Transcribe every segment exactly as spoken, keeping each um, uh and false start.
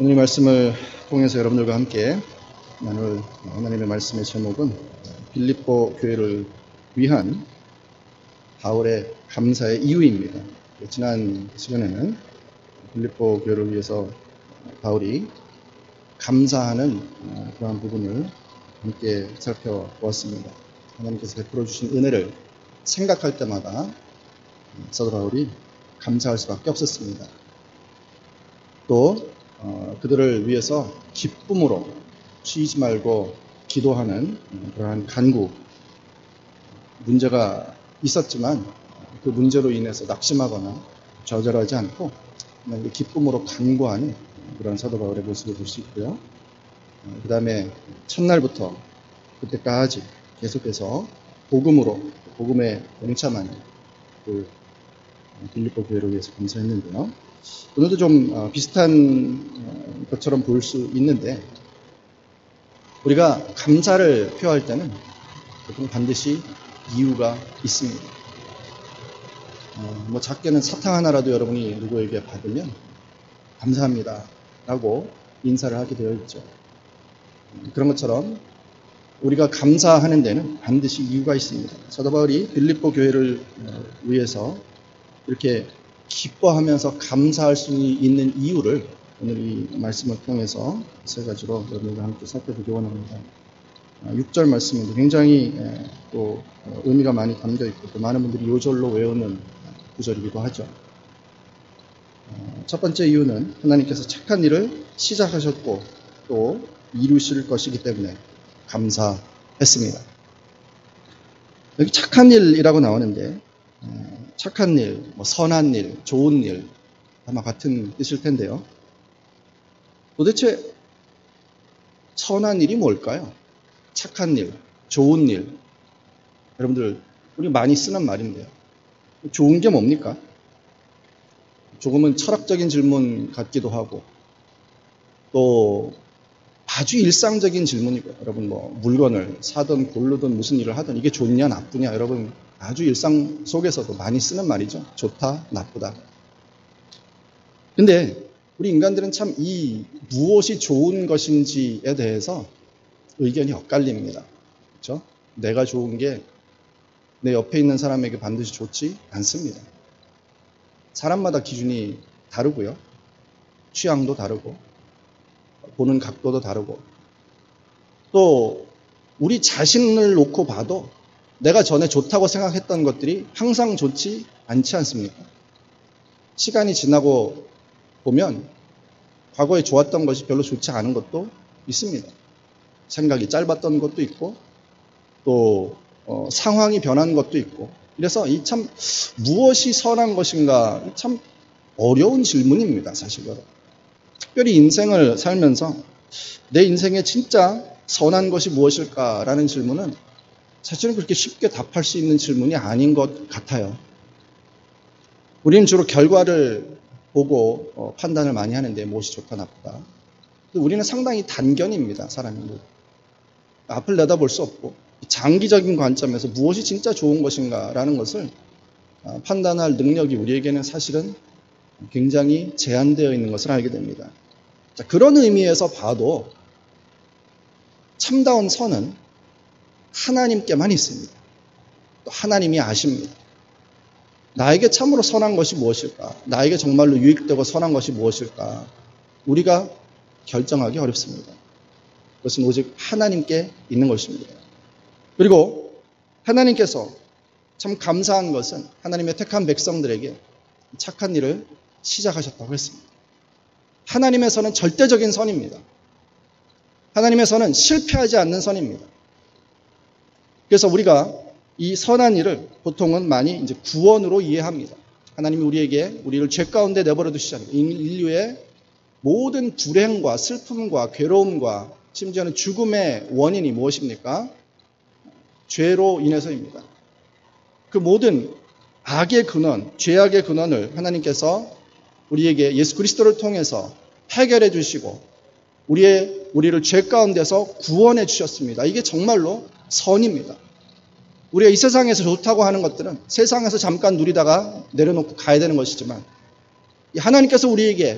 오늘 이 말씀을 통해서 여러분들과 함께 나눌 하나님의 말씀의 제목은 빌립보 교회를 위한 바울의 감사의 이유입니다. 지난 시간에는 빌립보 교회를 위해서 바울이 감사하는 그러한 부분을 함께 살펴보았습니다. 하나님께서 베풀어 주신 은혜를 생각할 때마다 사도 바울이 감사할 수밖에 없었습니다. 또 어, 그들을 위해서 기쁨으로 쉬지 말고 기도하는 그러한 간구, 문제가 있었지만 그 문제로 인해서 낙심하거나 좌절하지 않고 기쁨으로 간구하는 그런 사도 바울의 모습을 볼 수 있고요. 어, 그 다음에 첫날부터 그때까지 계속해서 복음으로, 복음에 동참하는 그 빌립보 교회를 위해서 감사했는데요. 오늘도 좀 비슷한 것처럼 보일 수 있는데, 우리가 감사를 표할 때는 보통 반드시 이유가 있습니다. 어, 뭐 작게는 사탕 하나라도 여러분이 누구에게 받으면 감사합니다 라고 인사를 하게 되어 있죠. 그런 것처럼 우리가 감사하는 데는 반드시 이유가 있습니다. 사도 바울이 빌립보 교회를 위해서 이렇게 기뻐하면서 감사할 수 있는 이유를 오늘 이 말씀을 통해서 세 가지로 여러분과 함께 살펴보기 원합니다. 육 절 말씀인데 굉장히 또 의미가 많이 담겨 있고 또 많은 분들이 요절로 외우는 구절이기도 하죠. 첫 번째 이유는 하나님께서 착한 일을 시작하셨고 또 이루실 것이기 때문에 감사했습니다. 여기 착한 일이라고 나오는데 착한 일, 뭐 선한 일, 좋은 일 아마 같은 뜻일 텐데요. 도대체 선한 일이 뭘까요? 착한 일, 좋은 일. 여러분들 우리 많이 쓰는 말인데요. 좋은 게 뭡니까? 조금은 철학적인 질문 같기도 하고 또 아주 일상적인 질문이고요. 여러분 뭐 물건을 사든 고르든 무슨 일을 하든 이게 좋냐 나쁘냐 여러분 아주 일상 속에서도 많이 쓰는 말이죠. 좋다, 나쁘다. 근데 우리 인간들은 참 이 무엇이 좋은 것인지에 대해서 의견이 엇갈립니다. 그렇죠? 내가 좋은 게 내 옆에 있는 사람에게 반드시 좋지 않습니다. 사람마다 기준이 다르고요. 취향도 다르고 보는 각도도 다르고 또 우리 자신을 놓고 봐도 내가 전에 좋다고 생각했던 것들이 항상 좋지 않지 않습니까? 시간이 지나고 보면 과거에 좋았던 것이 별로 좋지 않은 것도 있습니다. 생각이 짧았던 것도 있고 또 어, 상황이 변한 것도 있고 그래서 이 참 무엇이 선한 것인가 참 어려운 질문입니다. 사실 여러분. 특별히 인생을 살면서 내 인생에 진짜 선한 것이 무엇일까라는 질문은 사실은 그렇게 쉽게 답할 수 있는 질문이 아닌 것 같아요. 우리는 주로 결과를 보고 어, 판단을 많이 하는데 무엇이 좋다 나쁘다. 우리는 상당히 단견입니다. 사람이. 앞을 내다볼 수 없고 장기적인 관점에서 무엇이 진짜 좋은 것인가라는 것을 어, 판단할 능력이 우리에게는 사실은 굉장히 제한되어 있는 것을 알게 됩니다. 자, 그런 의미에서 봐도 참다운 선은 하나님께만 있습니다. 또 하나님이 아십니다. 나에게 참으로 선한 것이 무엇일까? 나에게 정말로 유익되고 선한 것이 무엇일까? 우리가 결정하기 어렵습니다. 그것은 오직 하나님께 있는 것입니다. 그리고 하나님께서 참 감사한 것은 하나님의 택한 백성들에게 착한 일을 시작하셨다고 했습니다. 하나님의 선은 절대적인 선입니다. 하나님의 선은 실패하지 않는 선입니다. 그래서 우리가 이 선한 일을 보통은 많이 이제 구원으로 이해합니다. 하나님이 우리에게 우리를 죄 가운데 내버려 두시지 않고 인류의 모든 불행과 슬픔과 괴로움과 심지어는 죽음의 원인이 무엇입니까? 죄로 인해서입니다. 그 모든 악의 근원, 죄악의 근원을 하나님께서 우리에게 예수 그리스도를 통해서 해결해 주시고 우리의 우리를 죄 가운데서 구원해 주셨습니다. 이게 정말로 선입니다. 우리가 이 세상에서 좋다고 하는 것들은 세상에서 잠깐 누리다가 내려놓고 가야 되는 것이지만 하나님께서 우리에게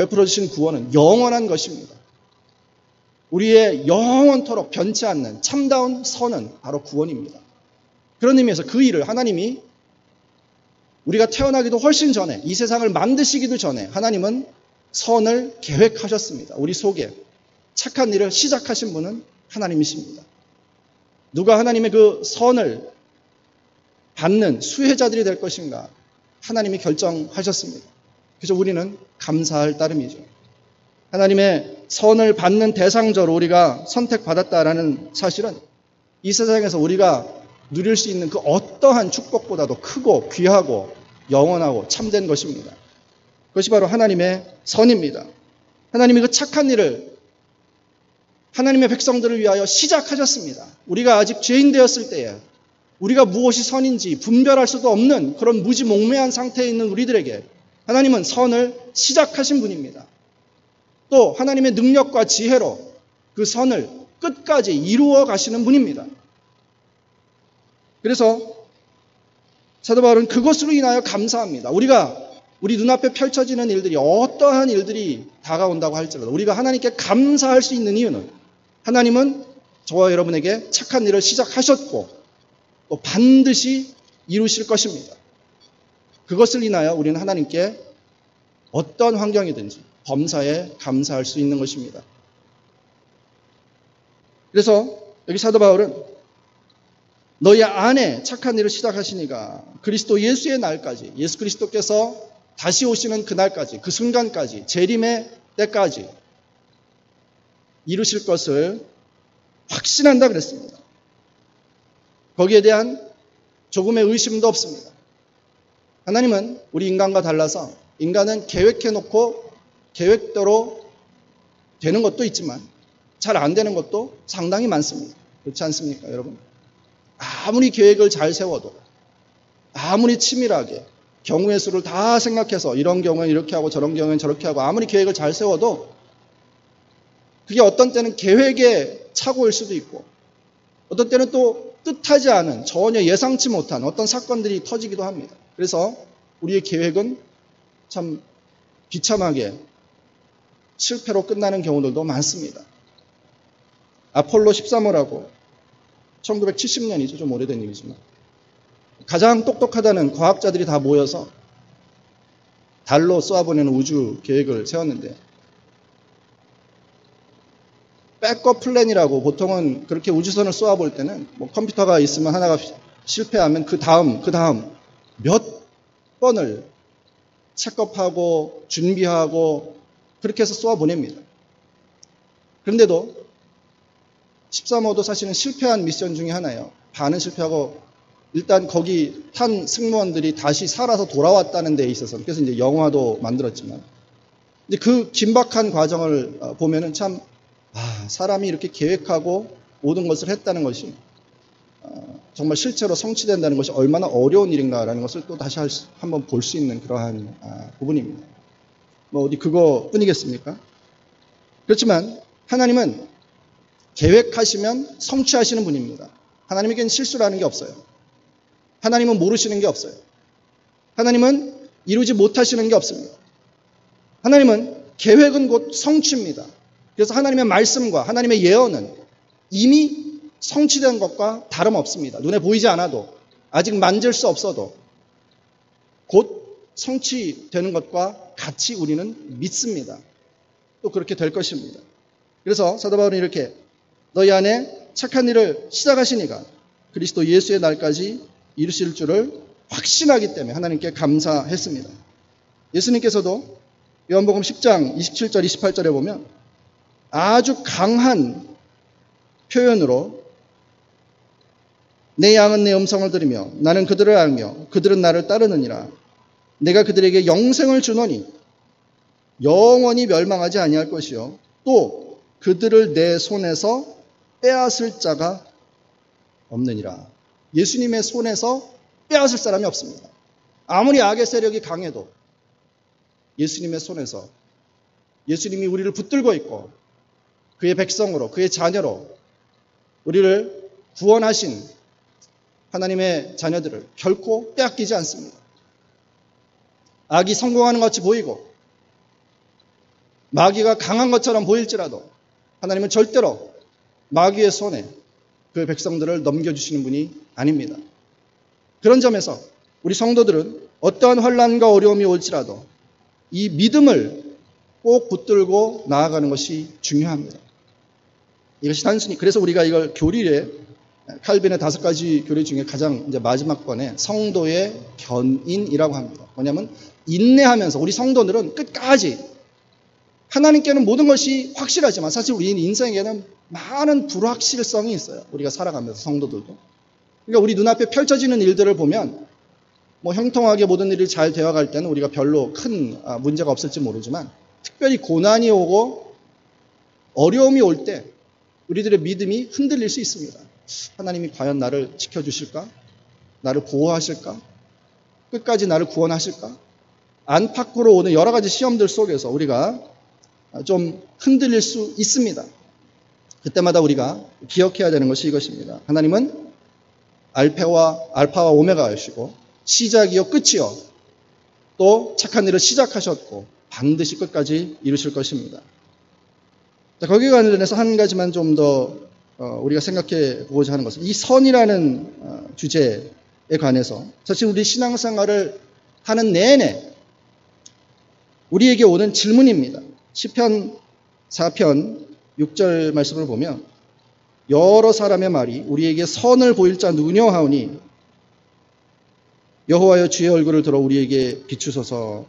베풀어 주신 구원은 영원한 것입니다. 우리의 영원토록 변치 않는 참다운 선은 바로 구원입니다. 그런 의미에서 그 일을 하나님이 우리가 태어나기도 훨씬 전에, 이 세상을 만드시기도 전에 하나님은 선을 계획하셨습니다. 우리 속에 착한 일을 시작하신 분은 하나님이십니다. 누가 하나님의 그 선을 받는 수혜자들이 될 것인가? 하나님이 결정하셨습니다. 그래서 우리는 감사할 따름이죠. 하나님의 선을 받는 대상자로 우리가 선택받았다라는 사실은 이 세상에서 우리가 누릴 수 있는 그 어떠한 축복보다도 크고 귀하고 영원하고 참된 것입니다. 그것이 바로 하나님의 선입니다. 하나님이 그 착한 일을 하나님의 백성들을 위하여 시작하셨습니다. 우리가 아직 죄인 되었을 때에 우리가 무엇이 선인지 분별할 수도 없는 그런 무지몽매한 상태에 있는 우리들에게 하나님은 선을 시작하신 분입니다. 또 하나님의 능력과 지혜로 그 선을 끝까지 이루어 가시는 분입니다. 그래서 사도 바울은 그것으로 인하여 감사합니다. 우리가 우리 눈앞에 펼쳐지는 일들이 어떠한 일들이 다가온다고 할지라도 우리가 하나님께 감사할 수 있는 이유는 하나님은 저와 여러분에게 착한 일을 시작하셨고 또 반드시 이루실 것입니다. 그것을 인하여 우리는 하나님께 어떤 환경이든지 범사에 감사할 수 있는 것입니다. 그래서 여기 사도 바울은 너희 안에 착한 일을 시작하시니가 그리스도 예수의 날까지, 예수 그리스도께서 다시 오시는 그날까지, 그 순간까지, 재림의 때까지 이루실 것을 확신한다 그랬습니다. 거기에 대한 조금의 의심도 없습니다. 하나님은 우리 인간과 달라서 인간은 계획해놓고 계획대로 되는 것도 있지만 잘 안 되는 것도 상당히 많습니다. 그렇지 않습니까, 여러분? 아무리 계획을 잘 세워도 아무리 치밀하게 경우의 수를 다 생각해서 이런 경우엔 이렇게 하고 저런 경우엔 저렇게 하고 아무리 계획을 잘 세워도 그게 어떤 때는 계획의 착오일 수도 있고 어떤 때는 또 뜻하지 않은 전혀 예상치 못한 어떤 사건들이 터지기도 합니다. 그래서 우리의 계획은 참 비참하게 실패로 끝나는 경우들도 많습니다. 아폴로 십삼 호라고 천구백칠십 년이죠. 좀 오래된 얘기지만 가장 똑똑하다는 과학자들이 다 모여서 달로 쏘아보내는 우주 계획을 세웠는데 백업 플랜이라고 보통은 그렇게 우주선을 쏘아볼 때는 뭐 컴퓨터가 있으면 하나가 실패하면 그 다음 그 다음 몇 번을 체크업하고 준비하고 그렇게 해서 쏘아보냅니다. 그런데도 십삼 호도 사실은 실패한 미션 중에 하나예요. 반은 실패하고 일단 거기 탄 승무원들이 다시 살아서 돌아왔다는 데 있어서 그래서 이제 영화도 만들었지만 근데 그 긴박한 과정을 보면은 참 아, 사람이 이렇게 계획하고 모든 것을 했다는 것이 정말 실제로 성취된다는 것이 얼마나 어려운 일인가라는 것을 또 다시 한번 볼 수 있는 그러한 부분입니다. 뭐 어디 그거뿐이겠습니까? 그렇지만 하나님은 계획하시면 성취하시는 분입니다. 하나님에게는 실수라는 게 없어요. 하나님은 모르시는 게 없어요. 하나님은 이루지 못하시는 게 없습니다. 하나님은 계획은 곧 성취입니다. 그래서 하나님의 말씀과 하나님의 예언은 이미 성취된 것과 다름없습니다. 눈에 보이지 않아도 아직 만질 수 없어도 곧 성취되는 것과 같이 우리는 믿습니다. 또 그렇게 될 것입니다. 그래서 사도 바울은 이렇게 너희 안에 착한 일을 시작하시니가 그리스도 예수의 날까지 이루실 줄을 확신하기 때문에 하나님께 감사했습니다. 예수님께서도 요한복음 십 장 이십칠 절 이십팔 절에 보면 아주 강한 표현으로 내 양은 내 음성을 들으며 나는 그들을 알며 그들은 나를 따르느니라. 내가 그들에게 영생을 주노니 영원히 멸망하지 아니할 것이요 또 그들을 내 손에서 빼앗을 자가 없느니라. 예수님의 손에서 빼앗을 사람이 없습니다. 아무리 악의 세력이 강해도 예수님의 손에서 예수님이 우리를 붙들고 있고 그의 백성으로 그의 자녀로 우리를 구원하신 하나님의 자녀들을 결코 빼앗기지 않습니다. 악이 성공하는 것 같이 보이고 마귀가 강한 것처럼 보일지라도 하나님은 절대로 마귀의 손에 그 백성들을 넘겨주시는 분이 아닙니다. 그런 점에서 우리 성도들은 어떠한 환난과 어려움이 올지라도 이 믿음을 꼭 붙들고 나아가는 것이 중요합니다. 이것이 단순히 그래서 우리가 이걸 교리에 칼빈의 다섯 가지 교리 중에 가장 이제 마지막 번에 성도의 견인이라고 합니다. 뭐냐면 인내하면서 우리 성도들은 끝까지 하나님께는 모든 것이 확실하지만 사실 우리 인생에는 많은 불확실성이 있어요. 우리가 살아가면서 성도들도. 그러니까 우리 눈앞에 펼쳐지는 일들을 보면 뭐 형통하게 모든 일이 잘 되어갈 때는 우리가 별로 큰 문제가 없을지 모르지만 특별히 고난이 오고 어려움이 올 때 우리들의 믿음이 흔들릴 수 있습니다. 하나님이 과연 나를 지켜주실까? 나를 보호하실까? 끝까지 나를 구원하실까? 안팎으로 오는 여러 가지 시험들 속에서 우리가 좀 흔들릴 수 있습니다. 그때마다 우리가 기억해야 되는 것이 이것입니다. 하나님은 알파와, 알파와 오메가이시고 시작이요 끝이요 또 착한 일을 시작하셨고 반드시 끝까지 이루실 것입니다. 자, 거기에 관련해서 한 가지만 좀 더 우리가 생각해 보고자 하는 것은 이 선이라는 주제에 관해서 사실 우리 신앙생활을 하는 내내 우리에게 오는 질문입니다. 시편 사 편 육 절 말씀을 보면 여러 사람의 말이 우리에게 선을 보일 자 누구냐 하오니 여호와여 주의 얼굴을 들어 우리에게 비추소서.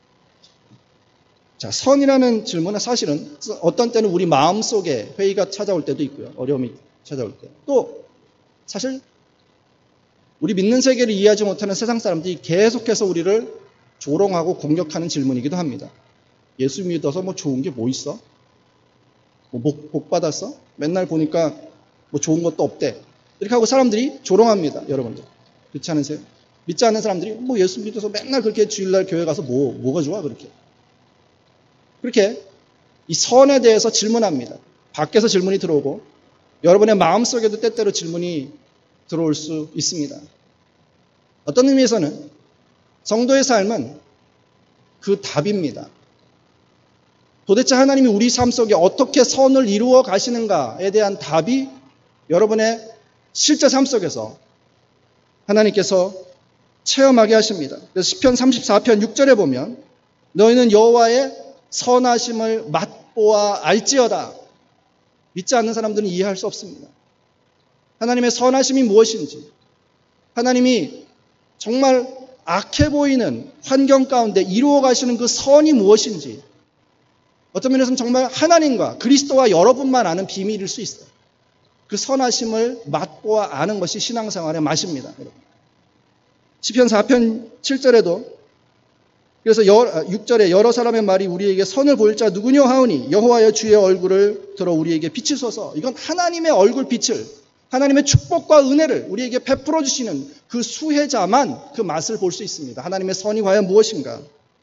자, 선이라는 질문은 사실은 어떤 때는 우리 마음속에 회의가 찾아올 때도 있고요. 어려움이 찾아올 때. 또 사실 우리 믿는 세계를 이해하지 못하는 세상 사람들이 계속해서 우리를 조롱하고 공격하는 질문이기도 합니다. 예수 믿어서 뭐 좋은 게 뭐 있어? 뭐 복, 복 받았어? 맨날 보니까 뭐 좋은 것도 없대. 이렇게 하고 사람들이 조롱합니다. 여러분들. 그렇지 않으세요? 믿지 않는 사람들이 뭐 예수 믿어서 맨날 그렇게 주일날 교회 가서 뭐, 뭐가 좋아? 그렇게. 그렇게 이 선에 대해서 질문합니다. 밖에서 질문이 들어오고 여러분의 마음속에도 때때로 질문이 들어올 수 있습니다. 어떤 의미에서는 성도의 삶은 그 답입니다. 도대체 하나님이 우리 삶 속에 어떻게 선을 이루어 가시는가에 대한 답이 여러분의 실제 삶 속에서 하나님께서 체험하게 하십니다. 그래서 시편 삼십사 편 육 절에 보면 너희는 여호와의 선하심을 맛보아 알지어다. 믿지 않는 사람들은 이해할 수 없습니다. 하나님의 선하심이 무엇인지, 하나님이 정말 악해 보이는 환경 가운데 이루어 가시는 그 선이 무엇인지, 어떤 면에서는 정말 하나님과 그리스도와 여러분만 아는 비밀일 수 있어요. 그 선하심을 맛보아 아는 것이 신앙생활의 맛입니다. 시편 사 편 칠 절에도 그래서 육 절에 여러 사람의 말이 우리에게 선을 보일 자 누구냐 하오니 여호와여 주의 얼굴을 들어 우리에게 비추소서. 이건 하나님의 얼굴 빛을, 하나님의 축복과 은혜를 우리에게 베풀어 주시는 그 수혜자만 그 맛을 볼 수 있습니다. 하나님의 선이 과연 무엇인가?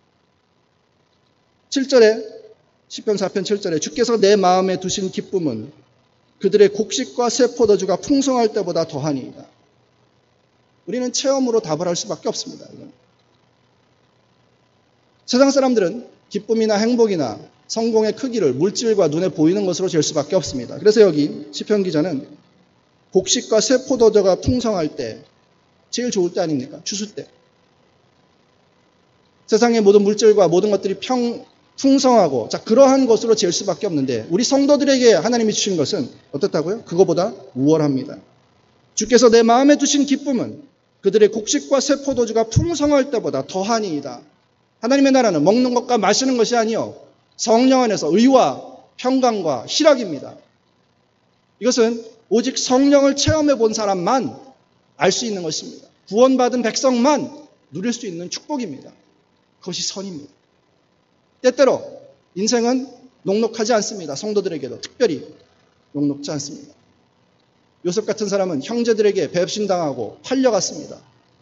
칠 절에 시편 사 편 칠 절에 주께서 내 마음에 두신 기쁨은 그들의 곡식과 새 포도주가 풍성할 때보다 더하니이다. 우리는 체험으로 답을 할 수밖에 없습니다. 이건. 세상 사람들은 기쁨이나 행복이나 성공의 크기를 물질과 눈에 보이는 것으로 잴 수밖에 없습니다. 그래서 여기 시편 기자는 곡식과 새 포도주가 풍성할 때 제일 좋을 때 아닙니까? 추수 때. 세상의 모든 물질과 모든 것들이 평, 풍성하고 자 그러한 것으로 잴 수밖에 없는데 우리 성도들에게 하나님이 주신 것은 어떻다고요? 그거보다 우월합니다. 주께서 내 마음에 두신 기쁨은 그들의 곡식과 새 포도주가 풍성할 때보다 더하니이다. 하나님의 나라는 먹는 것과 마시는 것이 아니요 성령 안에서 의와 평강과 희락입니다. 이것은 오직 성령을 체험해 본 사람만 알 수 있는 것입니다. 구원받은 백성만 누릴 수 있는 축복입니다. 그것이 선입니다. 때때로 인생은 녹록하지 않습니다. 성도들에게도 특별히 녹록지 않습니다. 요셉 같은 사람은 형제들에게 배신당하고 팔려갔습니다.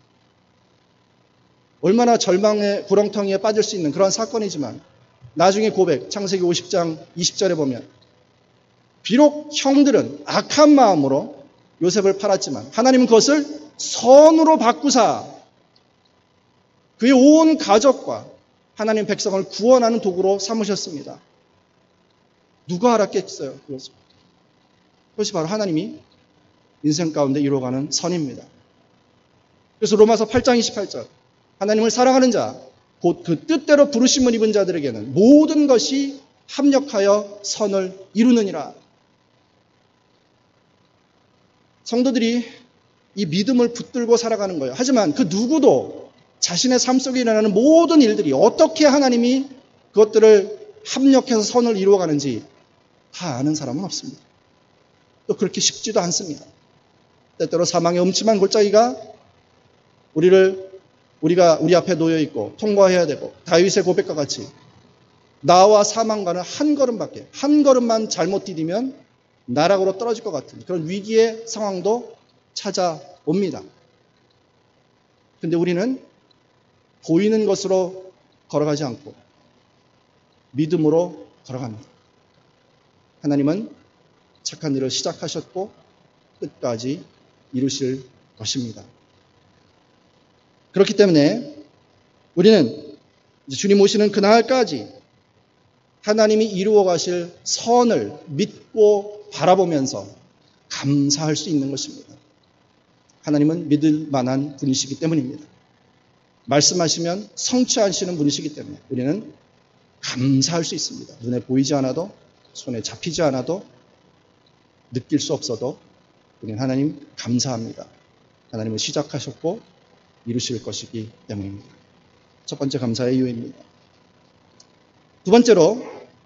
얼마나 절망의 구렁텅이에 빠질 수 있는 그런 사건이지만 나중에 고백, 창세기 오십 장 이십 절에 보면 비록 형들은 악한 마음으로 요셉을 팔았지만 하나님은 그것을 선으로 바꾸사 그의 온 가족과 하나님 백성을 구원하는 도구로 삼으셨습니다. 누가 알았겠어요? 그것을. 그것이 바로 하나님이 인생 가운데 이루어가는 선입니다. 그래서 로마서 팔 장 이십팔 절 하나님을 사랑하는 자 곧 그 뜻대로 부르심을 입은 자들에게는 모든 것이 합력하여 선을 이루느니라. 성도들이 이 믿음을 붙들고 살아가는 거예요. 하지만 그 누구도 자신의 삶 속에 일어나는 모든 일들이 어떻게 하나님이 그것들을 합력해서 선을 이루어가는지 다 아는 사람은 없습니다. 또 그렇게 쉽지도 않습니다. 때때로 사망의 음침한 골짜기가 우리를 우리가 우리 앞에 놓여 있고 통과해야 되고 다윗의 고백과 같이 나와 사망과는 한 걸음밖에 한 걸음만 잘못 디디면 나락으로 떨어질 것 같은 그런 위기의 상황도 찾아옵니다. 그런데 우리는 보이는 것으로 걸어가지 않고 믿음으로 걸어갑니다. 하나님은 착한 일을 시작하셨고 끝까지 이루실 것입니다. 그렇기 때문에 우리는 주님 오시는 그날까지 하나님이 이루어 가실 선을 믿고 바라보면서 감사할 수 있는 것입니다. 하나님은 믿을 만한 분이시기 때문입니다. 말씀하시면 성취하시는 분이시기 때문에 우리는 감사할 수 있습니다. 눈에 보이지 않아도 손에 잡히지 않아도 느낄 수 없어도 우리는 하나님 감사합니다. 하나님은 시작하셨고 이루실 것이기 때문입니다. 첫 번째 감사의 이유입니다. 두 번째로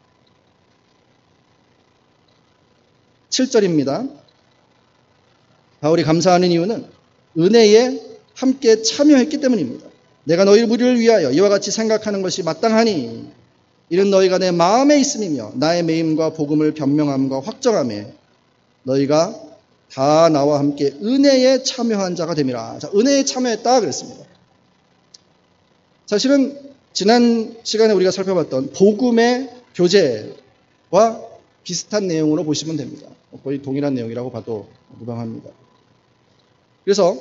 칠 절입니다. 바울이 감사하는 이유는 은혜에 함께 참여했기 때문입니다. 내가 너희 무리를 위하여 이와 같이 생각하는 것이 마땅하니 이는 너희가 내 마음에 있음이며 나의 매임과 복음을 변명함과 확정함에 너희가 다 나와 함께 은혜에 참여한 자가 됨이라. 자, 은혜에 참여했다 그랬습니다. 사실은 지난 시간에 우리가 살펴봤던 복음의 교제와 비슷한 내용으로 보시면 됩니다. 거의 동일한 내용이라고 봐도 무방합니다. 그래서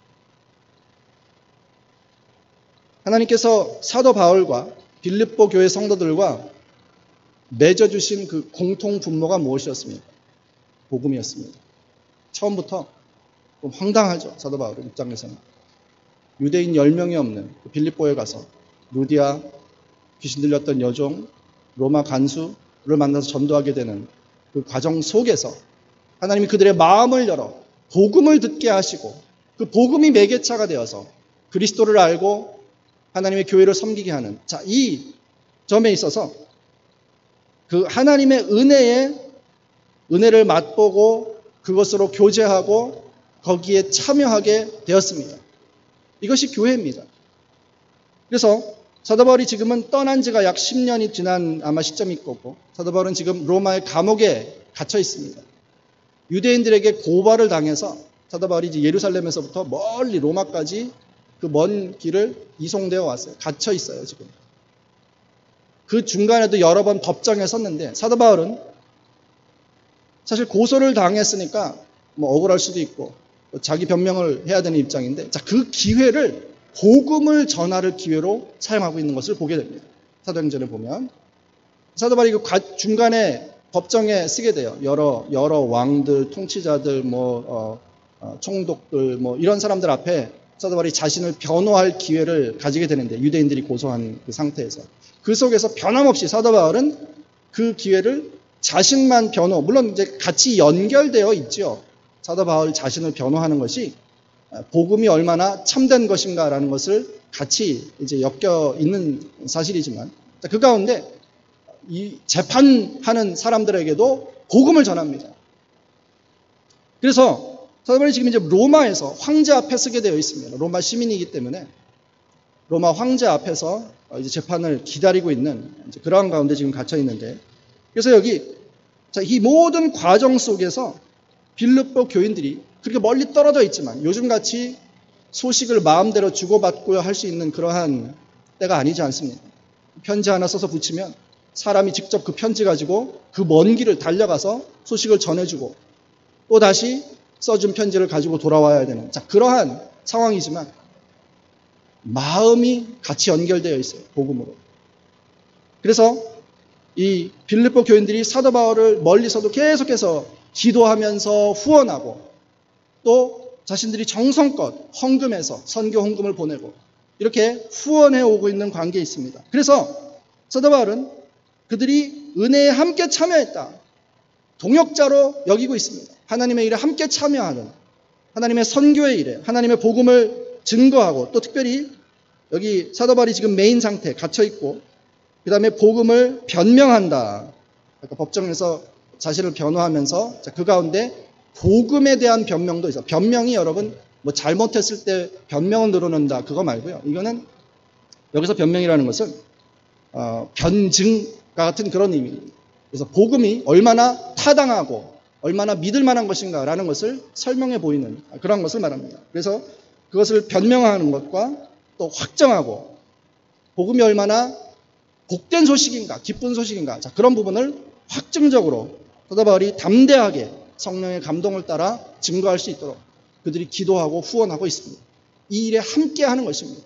하나님께서 사도 바울과 빌립보 교회 성도들과 맺어주신 그 공통 분모가 무엇이었습니까? 복음이었습니다. 처음부터 좀 황당하죠. 사도 바울의 입장에서는. 유대인 열 명이 없는 빌립보에 가서 루디아, 귀신 들렸던 여종, 로마 간수를 만나서 전도하게 되는 그 과정 속에서 하나님이 그들의 마음을 열어 복음을 듣게 하시고 그 복음이 매개차가 되어서 그리스도를 알고 하나님의 교회를 섬기게 하는 자, 이 점에 있어서 그 하나님의 은혜에 은혜를 맛보고 그것으로 교제하고 거기에 참여하게 되었습니다. 이것이 교회입니다. 그래서 사도 바울이 지금은 떠난 지가 약 십 년이 지난 아마 시점일 거고 사도 바울은 지금 로마의 감옥에 갇혀 있습니다. 유대인들에게 고발을 당해서 사도 바울이 이제 예루살렘에서부터 멀리 로마까지 그 먼 길을 이송되어 왔어요. 갇혀 있어요, 지금. 그 중간에도 여러 번 법정에 섰는데 사도 바울은 사실 고소를 당했으니까 뭐 억울할 수도 있고 자기 변명을 해야 되는 입장인데 자, 그 기회를 복음을 전할 기회로 사용하고 있는 것을 보게 됩니다. 사도행전에 보면 사도 바울이 그 중간에 법정에 쓰게 돼요. 여러 여러 왕들, 통치자들, 뭐 어, 어, 총독들, 뭐 이런 사람들 앞에 사도 바울이 자신을 변호할 기회를 가지게 되는데 유대인들이 고소한 그 상태에서 그 속에서 변함없이 사도 바울은 그 기회를 자신만 변호, 물론 이제 같이 연결되어 있죠. 사도 바울 자신을 변호하는 것이 복음이 얼마나 참된 것인가라는 것을 같이 이제 엮여 있는 사실이지만 그 가운데 이 재판하는 사람들에게도 복음을 전합니다. 그래서 사도 바울이 지금 이제 로마에서 황제 앞에 서게 되어 있습니다. 로마 시민이기 때문에 로마 황제 앞에서 이제 재판을 기다리고 있는 이제 그러한 가운데 지금 갇혀 있는데 그래서 여기 자, 이 모든 과정 속에서 빌립보 교인들이 그렇게 멀리 떨어져 있지만 요즘같이 소식을 마음대로 주고받고 할 수 있는 그러한 때가 아니지 않습니까? 편지 하나 써서 붙이면 사람이 직접 그 편지 가지고 그 먼 길을 달려가서 소식을 전해주고 또 다시 써준 편지를 가지고 돌아와야 되는 자, 그러한 상황이지만 마음이 같이 연결되어 있어요. 복음으로. 그래서 이 빌립보 교인들이 사도 바울을 멀리서도 계속해서 기도하면서 후원하고 또 자신들이 정성껏 헌금해서 선교 헌금을 보내고 이렇게 후원해 오고 있는 관계에 있습니다. 그래서 사도 바울은 그들이 은혜에 함께 참여했다. 동역자로 여기고 있습니다. 하나님의 일에 함께 참여하는, 하나님의 선교의 일에, 하나님의 복음을 증거하고 또 특별히 여기 사도 바울이 지금 메인 상태에 갇혀 있고 그 다음에 복음을 변명한다. 그러니까 법정에서 자신을 변호하면서 그 가운데 복음에 대한 변명도 있어요. 변명이 여러분 뭐 잘못했을 때 변명을 늘어놓는다 그거 말고요. 이거는 여기서 변명이라는 것은 어, 변증과 같은 그런 의미입니다. 그래서 복음이 얼마나 타당하고 얼마나 믿을 만한 것인가라는 것을 설명해 보이는 그런 것을 말합니다. 그래서 그것을 변명하는 것과 또 확정하고 복음이 얼마나 복된 소식인가 기쁜 소식인가 자, 그런 부분을 확증적으로 사도 바울이 담대하게 성령의 감동을 따라 증거할 수 있도록 그들이 기도하고 후원하고 있습니다. 이 일에 함께하는 것입니다.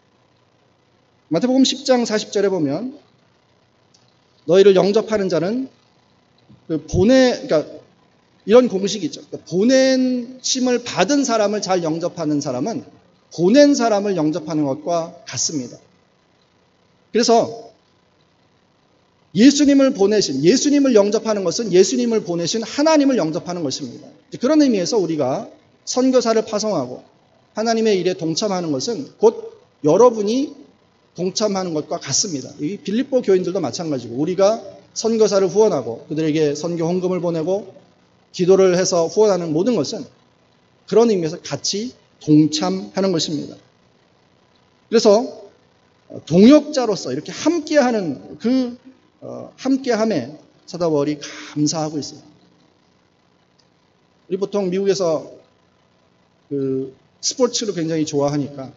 마태복음 십 장 사십 절에 보면 너희를 영접하는 자는 그 보내 그러니까 이런 공식이 있죠. 그러니까 보낸심을 받은 사람을 잘 영접하는 사람은 보낸 사람을 영접하는 것과 같습니다. 그래서 예수님을 보내신, 예수님을 영접하는 것은 예수님을 보내신 하나님을 영접하는 것입니다. 그런 의미에서 우리가 선교사를 파송하고 하나님의 일에 동참하는 것은 곧 여러분이 동참하는 것과 같습니다. 이 빌립보 교인들도 마찬가지고 우리가 선교사를 후원하고 그들에게 선교 헌금을 보내고 기도를 해서 후원하는 모든 것은 그런 의미에서 같이 동참하는 것입니다. 그래서 동역자로서 이렇게 함께하는 그 어, 함께함에 사도 바울이 감사하고 있어요. 우리 보통 미국에서 그 스포츠를 굉장히 좋아하니까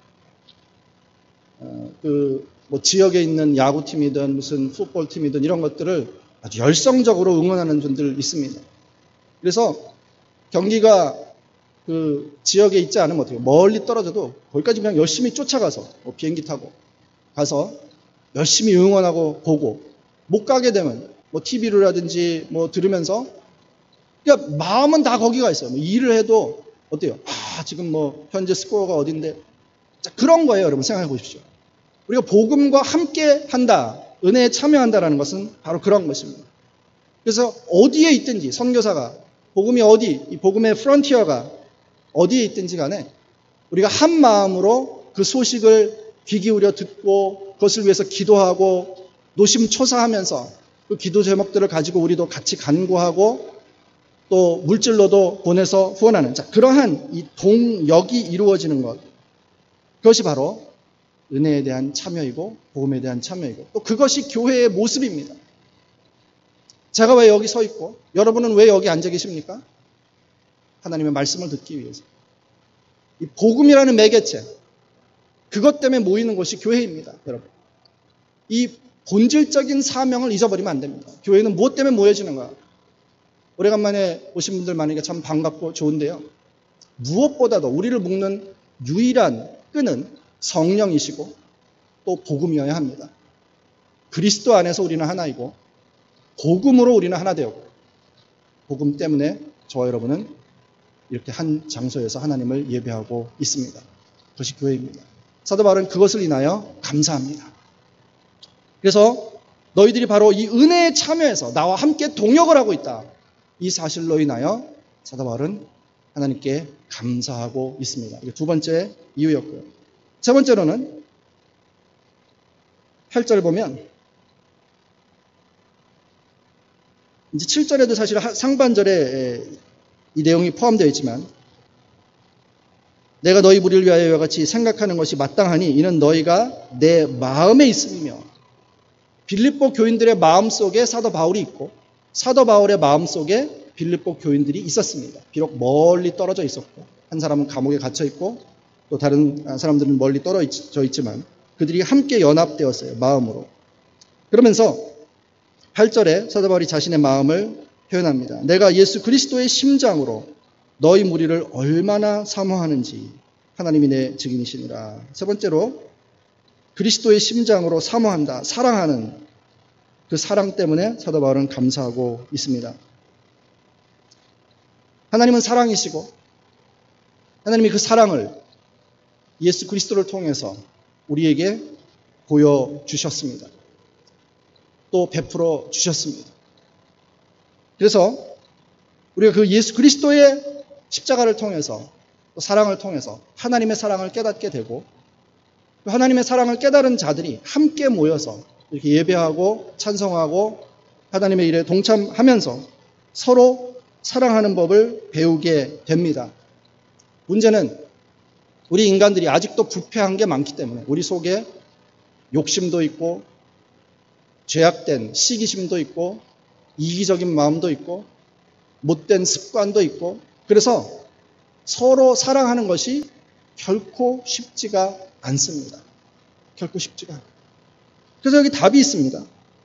어, 그 뭐 지역에 있는 야구팀이든 무슨 풋볼팀이든 이런 것들을 아주 열성적으로 응원하는 분들 있습니다. 그래서 경기가 그 지역에 있지 않으면 어떻게 멀리 떨어져도 거기까지 그냥 열심히 쫓아가서 뭐 비행기 타고 가서 열심히 응원하고 보고 못 가게 되면 뭐 티비로라든지 뭐 들으면서 그러니까 마음은 다 거기가 있어요. 뭐 일을 해도 어때요? 아 지금 뭐 현재 스코어가 어딘데 자, 그런 거예요. 여러분 생각해 보십시오. 우리가 복음과 함께 한다, 은혜에 참여한다라는 것은 바로 그런 것입니다. 그래서 어디에 있든지 선교사가 복음이 어디, 이 복음의 프론티어가 어디에 있든지 간에 우리가 한 마음으로 그 소식을 귀 기울여 듣고 그것을 위해서 기도하고 노심초사하면서 그 기도 제목들을 가지고 우리도 같이 간구하고 또 물질로도 보내서 후원하는 자, 그러한 이 동역이 이루어지는 것 그것이 바로 은혜에 대한 참여이고 복음에 대한 참여이고 또 그것이 교회의 모습입니다. 제가 왜 여기 서 있고 여러분은 왜 여기 앉아 계십니까? 하나님의 말씀을 듣기 위해서. 이 복음이라는 매개체 그것 때문에 모이는 곳이 교회입니다. 여러분. 이 본질적인 사명을 잊어버리면 안 됩니다. 교회는 무엇 때문에 모여지는가? 오래간만에 오신 분들 많으니까 참 반갑고 좋은데요. 무엇보다도 우리를 묶는 유일한 끈은 성령이시고 또 복음이어야 합니다. 그리스도 안에서 우리는 하나이고 복음으로 우리는 하나 되었고 복음 때문에 저와 여러분은 이렇게 한 장소에서 하나님을 예배하고 있습니다. 그것이 교회입니다. 사도 바울은 그것을 인하여 감사합니다. 그래서 너희들이 바로 이 은혜에 참여해서 나와 함께 동역을 하고 있다. 이 사실로 인하여 사도 바울은 하나님께 감사하고 있습니다. 이게 두 번째 이유였고요. 세 번째로는 팔 절 보면 이제 칠 절에도 사실 상반절에 이 내용이 포함되어 있지만 내가 너희 무리를 위하여 이와 같이 생각하는 것이 마땅하니 이는 너희가 내 마음에 있음이며 빌립보 교인들의 마음속에 사도 바울이 있고 사도 바울의 마음속에 빌립보 교인들이 있었습니다. 비록 멀리 떨어져 있었고 한 사람은 감옥에 갇혀 있고 또 다른 사람들은 멀리 떨어져 있지만 그들이 함께 연합되었어요. 마음으로. 그러면서 팔 절에 사도 바울이 자신의 마음을 표현합니다. 내가 예수 그리스도의 심장으로 너희 무리를 얼마나 사모하는지 하나님이 내 증인이시니라. 세 번째로 그리스도의 심장으로 사모한다, 사랑하는 그 사랑 때문에 사도 바울은 감사하고 있습니다. 하나님은 사랑이시고 하나님이 그 사랑을 예수 그리스도를 통해서 우리에게 보여주셨습니다. 또 베풀어 주셨습니다. 그래서 우리가 그 예수 그리스도의 십자가를 통해서 또 사랑을 통해서 하나님의 사랑을 깨닫게 되고 하나님의 사랑을 깨달은 자들이 함께 모여서 이렇게 예배하고 찬송하고 하나님의 일에 동참하면서 서로 사랑하는 법을 배우게 됩니다. 문제는 우리 인간들이 아직도 부패한 게 많기 때문에 우리 속에 욕심도 있고 죄악된 시기심도 있고 이기적인 마음도 있고 못된 습관도 있고 그래서 서로 사랑하는 것이 결코 쉽지가 않습니다. 결코 쉽지가 않아요. 그래서 여기 답이 있습니다.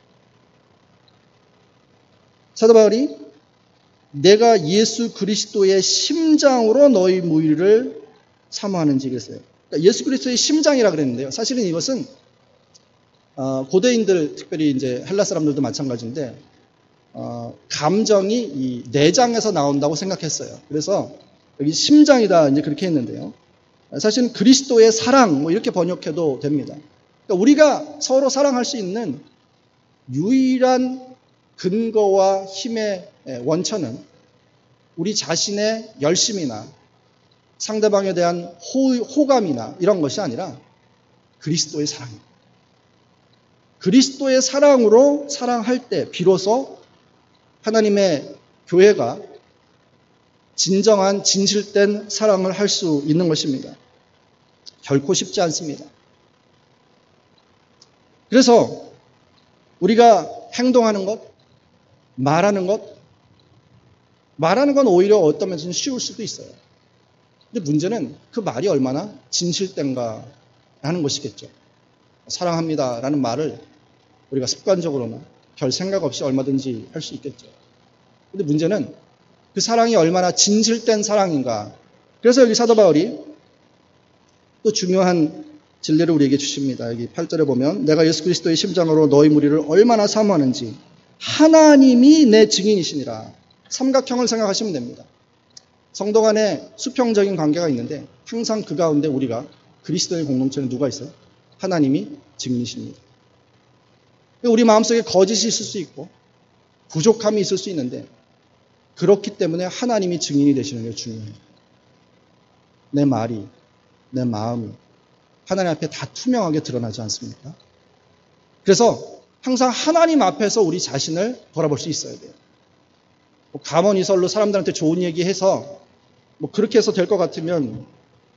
사도 바울이 내가 예수 그리스도의 심장으로 너희 무리를 사모하는지 그랬어요. 그러니까 예수 그리스도의 심장이라 그랬는데요. 사실은 이것은 어, 고대인들, 특별히 이제 헬라 사람들도 마찬가지인데 어, 감정이 이 내장에서 나온다고 생각했어요. 그래서 여기 심장이다 이제 그렇게 했는데요. 사실은 그리스도의 사랑 뭐 이렇게 번역해도 됩니다. 그러니까 우리가 서로 사랑할 수 있는 유일한 근거와 힘의 원천은 우리 자신의 열심이나 상대방에 대한 호, 호감이나 이런 것이 아니라 그리스도의 사랑입니다. 그리스도의 사랑으로 사랑할 때 비로소 하나님의 교회가 진정한 진실된 사랑을 할 수 있는 것입니다. 결코 쉽지 않습니다. 그래서 우리가 행동하는 것, 말하는 것, 말하는 건 오히려 어떤 면에서는 쉬울 수도 있어요. 근데 문제는 그 말이 얼마나 진실된가 하는 것이겠죠. 사랑합니다 라는 말을 우리가 습관적으로나 별 생각 없이 얼마든지 할 수 있겠죠. 근데 문제는 그 사랑이 얼마나 진실된 사랑인가. 그래서 여기 사도 바울이 또 중요한 진리를 우리에게 주십니다. 여기 팔 절에 보면 내가 예수 그리스도의 심장으로 너희 무리를 얼마나 사모하는지 하나님이 내 증인이시니라. 삼각형을 생각하시면 됩니다. 성도 간에 수평적인 관계가 있는데 항상 그 가운데 우리가 그리스도의 공동체는 누가 있어요? 하나님이 증인이십니다. 우리 마음속에 거짓이 있을 수 있고 부족함이 있을 수 있는데 그렇기 때문에 하나님이 증인이 되시는 게 중요해요. 내 말이, 내 마음이 하나님 앞에 다 투명하게 드러나지 않습니까? 그래서 항상 하나님 앞에서 우리 자신을 돌아볼 수 있어야 돼요. 뭐 감언이설로 사람들한테 좋은 얘기해서 뭐 그렇게 해서 될 것 같으면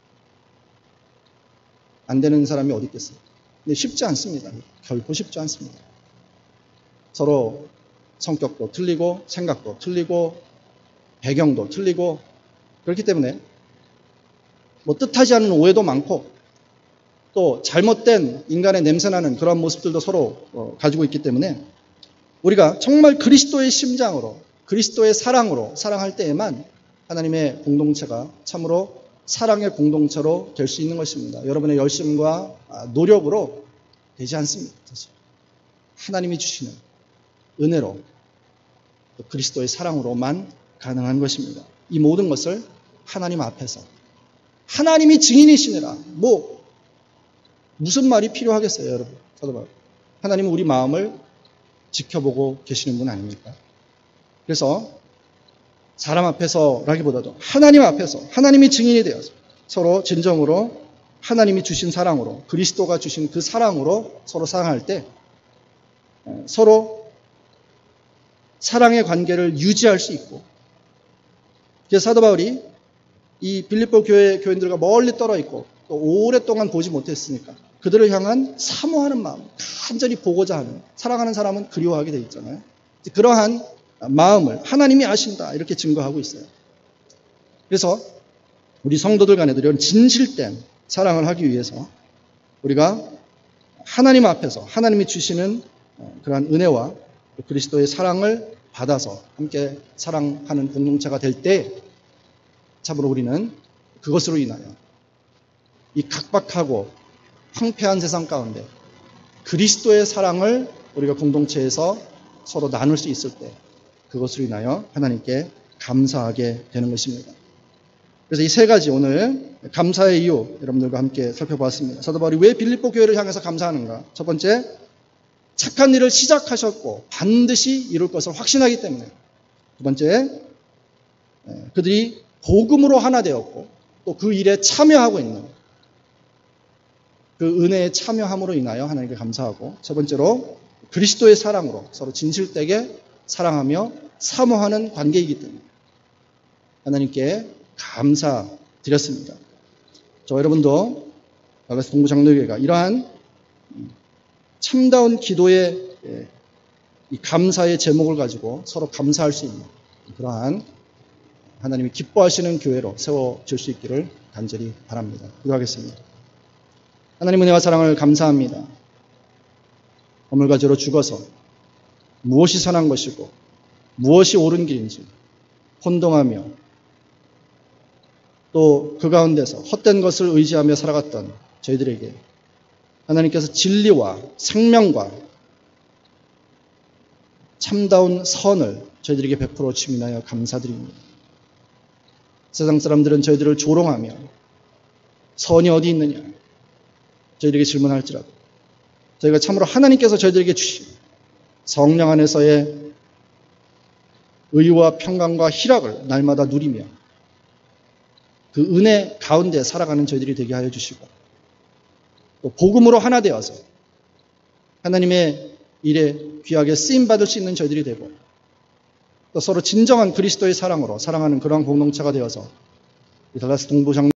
안 되는 사람이 어디 있겠어요? 근데 쉽지 않습니다. 결코 쉽지 않습니다. 서로 성격도 틀리고 생각도 틀리고 배경도 틀리고 그렇기 때문에 뭐 뜻하지 않은 오해도 많고 또 잘못된 인간의 냄새나는 그런 모습들도 서로 어, 가지고 있기 때문에 우리가 정말 그리스도의 심장으로 그리스도의 사랑으로 사랑할 때에만 하나님의 공동체가 참으로 사랑의 공동체로 될 수 있는 것입니다. 여러분의 열심과 노력으로 되지 않습니다. 사실. 하나님이 주시는 은혜로 그리스도의 사랑으로만 가능한 것입니다. 이 모든 것을 하나님 앞에서 하나님이 증인이시니라. 뭐 무슨 말이 필요하겠어요, 여러분? 하나님은 우리 마음을 지켜보고 계시는 분 아닙니까? 그래서 사람 앞에서라기보다도 하나님 앞에서 하나님이 증인이 되어서 서로 진정으로 하나님이 주신 사랑으로 그리스도가 주신 그 사랑으로 서로 사랑할 때 서로 사랑의 관계를 유지할 수 있고 그래서 사도 바울이 이 빌립보 교회 교인들과 멀리 떨어 있고 또 오랫동안 보지 못했으니까 그들을 향한 사모하는 마음, 간절히 보고자 하는 사랑하는 사람은 그리워하게 돼 있잖아요. 그러한 마음을 하나님이 아신다 이렇게 증거하고 있어요. 그래서 우리 성도들 간에도 이런 진실된 사랑을 하기 위해서 우리가 하나님 앞에서 하나님이 주시는 그러한 은혜와 그리스도의 사랑을 받아서 함께 사랑하는 공동체가 될 때 참으로 우리는 그것으로 인하여 이 각박하고 황폐한 세상 가운데 그리스도의 사랑을 우리가 공동체에서 서로 나눌 수 있을 때 그것으로 인하여 하나님께 감사하게 되는 것입니다. 그래서 이 세 가지 오늘 감사의 이유 여러분들과 함께 살펴보았습니다. 사도 바울이 왜 빌립보 교회를 향해서 감사하는가? 첫 번째, 착한 일을 시작하셨고 반드시 이룰 것을 확신하기 때문에. 두 번째, 그들이 복음으로 하나 되었고 또 그 일에 참여하고 있는 그 은혜에 참여함으로 인하여 하나님께 감사하고, 세 번째로 그리스도의 사랑으로 서로 진실되게 사랑하며 사모하는 관계이기 때문에 하나님께 감사드렸습니다. 저 여러분도 달라스 동부장로교회가 이러한 참다운 기도의 이 감사의 제목을 가지고 서로 감사할 수 있는 그러한 하나님이 기뻐하시는 교회로 세워질 수 있기를 간절히 바랍니다. 기도하겠습니다. 하나님 은혜와 사랑을 감사합니다. 허물과 죄로 죽어서 무엇이 선한 것이고 무엇이 옳은 길인지 혼동하며 또 그 가운데서 헛된 것을 의지하며 살아갔던 저희들에게 하나님께서 진리와 생명과 참다운 선을 저희들에게 베풀어 주시며 감사드립니다. 세상 사람들은 저희들을 조롱하며 선이 어디 있느냐 저희들에게 질문할지라도 저희가 참으로 하나님께서 저희들에게 주신 성령 안에서의 의와 평강과 희락을 날마다 누리며 그 은혜 가운데 살아가는 저희들이 되게 하여 주시고 또 복음으로 하나 되어서 하나님의 일에 귀하게 쓰임받을 수 있는 저희들이 되고 또 서로 진정한 그리스도의 사랑으로 사랑하는 그러한 공동체가 되어서 이 달라스 동부장